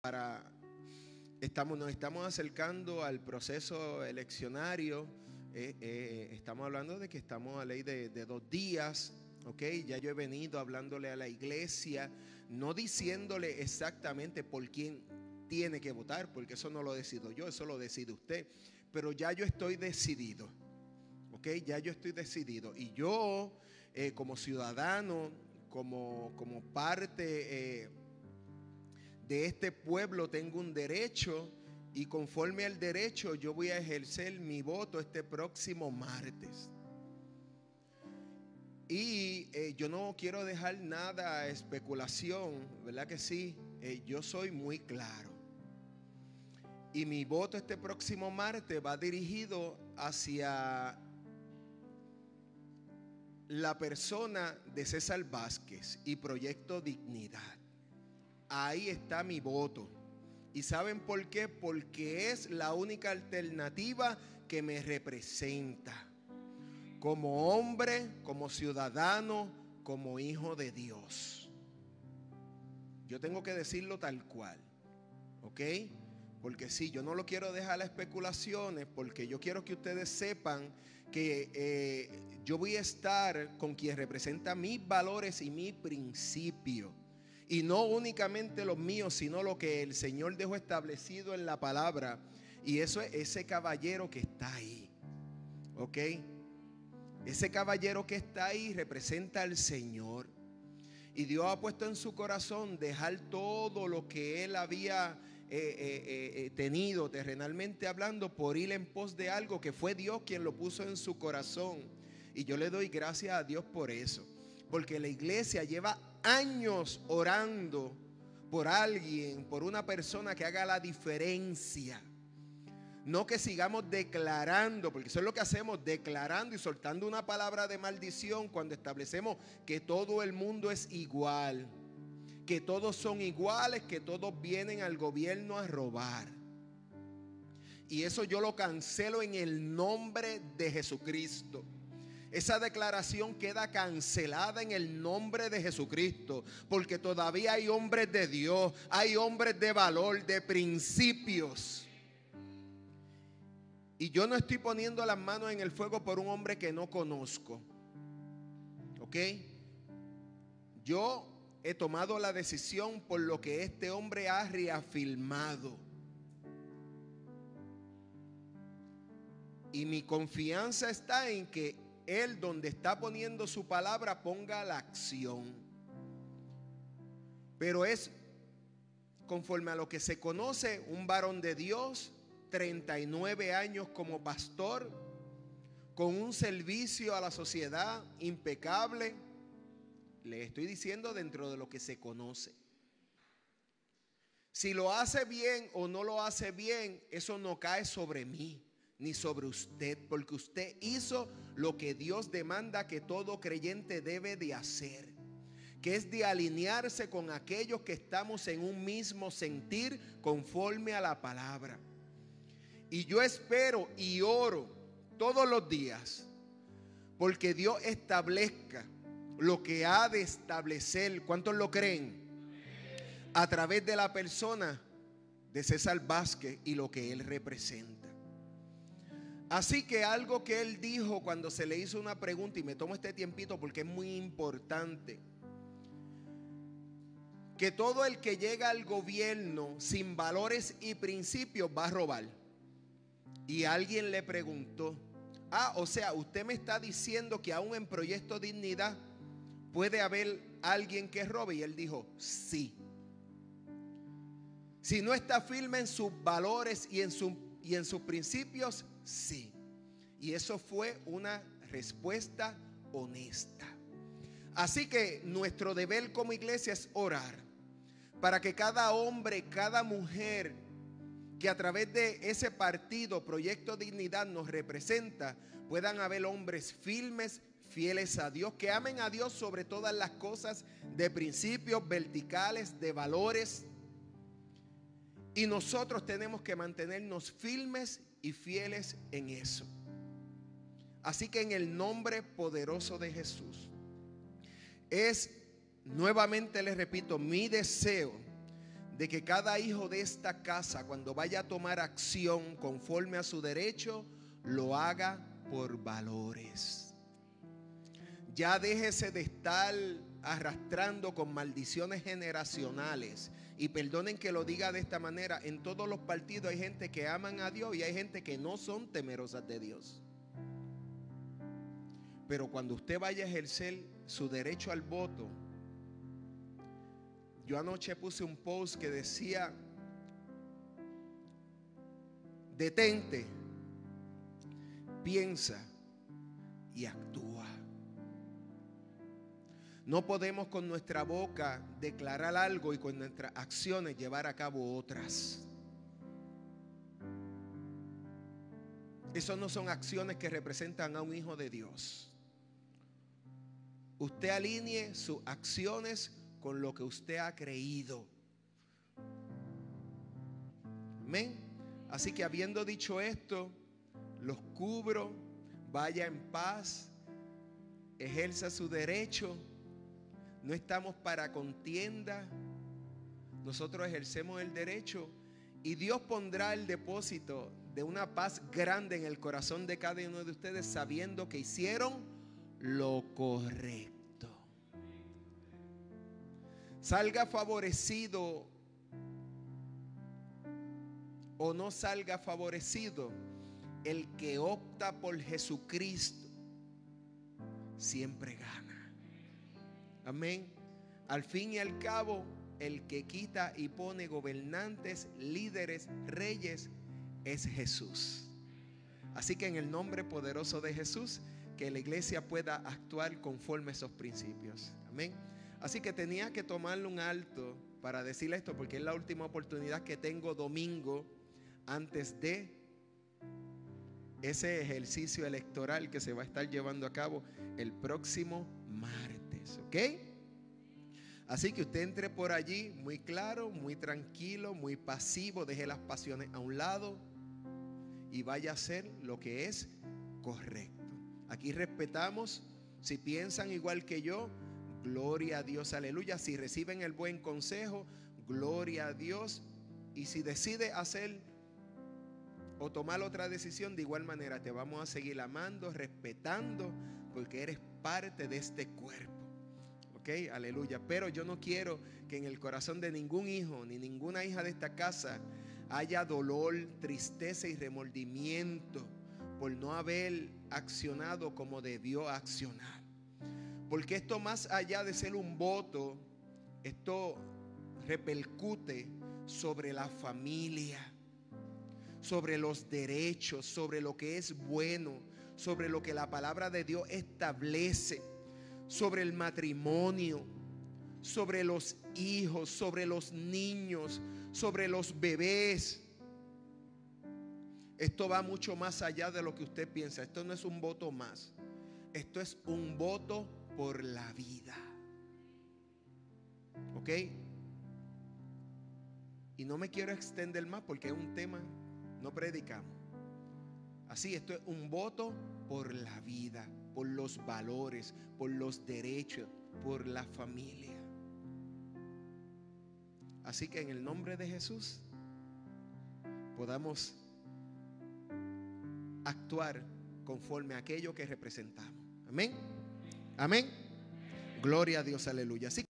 Nos estamos acercando al proceso eleccionario. Estamos hablando de que estamos a ley de 2 días. Ok, ya yo he venido hablándole a la iglesia, no diciéndole exactamente por quién tiene que votar, porque eso no lo decido yo, eso lo decide usted. Pero ya yo estoy decidido. Ok, ya yo estoy decidido. Y yo, como ciudadano, como parte de este pueblo, tengo un derecho, y conforme al derecho yo voy a ejercer mi voto este próximo martes. Y yo no quiero dejar nada a especulación, ¿verdad que sí? Yo soy muy claro. Y mi voto este próximo martes va dirigido hacia la persona de César Vázquez y Proyecto Dignidad. Ahí está mi voto. ¿Y saben por qué? Porque es la única alternativa que me representa como hombre, como ciudadano, como hijo de Dios. Yo tengo que decirlo tal cual, ¿ok? Porque sí, yo no lo quiero dejar a especulaciones, porque yo quiero que ustedes sepan que yo voy a estar con quien representa mis valores y mis principios. Y no únicamente los míos, sino lo que el Señor dejó establecido en la palabra. Y eso es ese caballero que está ahí, ¿ok? Ese caballero que está ahí representa al Señor. Y Dios ha puesto en su corazón dejar todo lo que él había tenido terrenalmente hablando, por ir en pos de algo que fue Dios quien lo puso en su corazón. Y yo le doy gracias a Dios por eso, porque la iglesia lleva años orando por alguien, por una persona que haga la diferencia. No que sigamos declarando, porque eso es lo que hacemos, declarando y soltando una palabra de maldición cuando establecemos que todo el mundo es igual, que todos son iguales, que todos vienen al gobierno a robar. Y eso yo lo cancelo en el nombre de Jesucristo. Esa declaración queda cancelada en el nombre de Jesucristo, porque todavía hay hombres de Dios, hay hombres de valor, de principios. Y yo no estoy poniendo las manos en el fuego por un hombre que no conozco. ¿Ok? Yo he tomado la decisión por lo que este hombre ha reafirmado. Y mi confianza está en que él, donde está poniendo su palabra, ponga la acción. Pero es conforme a lo que se conoce, un varón de Dios, 39 años como pastor, con un servicio a la sociedad impecable. Le estoy diciendo dentro de lo que se conoce. Si lo hace bien o no lo hace bien, eso no cae sobre mí ni sobre usted, porque usted hizo lo que Dios demanda que todo creyente debe de hacer, que es de alinearse con aquellos que estamos en un mismo sentir conforme a la palabra. Y yo espero y oro todos los días porque Dios establezca lo que ha de establecer. ¿Cuántos lo creen? A través de la persona de César Vázquez y lo que él representa. Así que algo que él dijo cuando se le hizo una pregunta, y me tomo este tiempito porque es muy importante, que todo el que llega al gobierno sin valores y principios va a robar. Y alguien le preguntó: o sea, usted me está diciendo que aún en Proyecto Dignidad puede haber alguien que robe. Y él dijo: sí. Si no está firme en sus valores y en sus principios, sí. Y eso fue una respuesta honesta. Así que nuestro deber como iglesia es orar para que cada hombre, cada mujer que a través de ese partido, Proyecto Dignidad, nos representa, puedan haber hombres firmes, fieles a Dios, que amen a Dios sobre todas las cosas, de principios verticales, de valores. Y nosotros tenemos que mantenernos firmes y fieles en eso. Así que en el nombre poderoso de Jesús, nuevamente les repito, mi deseo de que cada hijo de esta casa, cuando vaya a tomar acción conforme a su derecho, lo haga por valores. Ya déjese de estar arrastrando con maldiciones generacionales. Y perdonen que lo diga de esta manera, en todos los partidos hay gente que aman a Dios y hay gente que no son temerosas de Dios. Pero cuando usted vaya a ejercer su derecho al voto, yo anoche puse un post que decía: detente, piensa y actúa. No podemos con nuestra boca declarar algo y con nuestras acciones llevar a cabo otras. Esas no son acciones que representan a un hijo de Dios. Usted alinee sus acciones con lo que usted ha creído. Amén. Así que habiendo dicho esto, los cubro. Vaya en paz, ejerza su derecho. No estamos para contienda. Nosotros ejercemos el derecho y Dios pondrá el depósito de una paz grande en el corazón de cada uno de ustedes, sabiendo que hicieron lo correcto. Salga favorecido o no salga favorecido, el que opta por Jesucristo siempre gana. Amén. Al fin y al cabo, el que quita y pone gobernantes, líderes, reyes es Jesús. Así que en el nombre poderoso de Jesús, que la iglesia pueda actuar conforme a esos principios. Amén. Así que tenía que tomarle un alto para decirle esto, porque es la última oportunidad que tengo domingo antes de ese ejercicio electoral que se va a estar llevando a cabo el próximo martes. ¿Ok? Así que usted entre por allí muy claro, muy tranquilo, muy pasivo, deje las pasiones a un lado y vaya a hacer lo que es correcto. Aquí respetamos. Si piensan igual que yo, gloria a Dios, aleluya. Si reciben el buen consejo, gloria a Dios. Y si decide hacer o tomar otra decisión, de igual manera te vamos a seguir amando, respetando, porque eres parte de este cuerpo. Ok, aleluya. Pero yo no quiero que en el corazón de ningún hijo ni ninguna hija de esta casa haya dolor, tristeza y remordimiento por no haber accionado como debió accionar. Porque esto, más allá de ser un voto, esto repercute sobre la familia, sobre los derechos, sobre lo que es bueno, sobre lo que la palabra de Dios establece, sobre el matrimonio, sobre los hijos, sobre los niños, sobre los bebés. Esto va mucho más allá de lo que usted piensa. Esto no es un voto más. Esto es un voto por la vida. ¿Ok? Y no me quiero extender más porque es un tema, no predicamos. Así, esto es un voto por la vida, por los valores, por los derechos, por la familia. Así que en el nombre de Jesús podamos actuar conforme a aquello que representamos. Amén. Amén. Gloria a Dios, aleluya. Así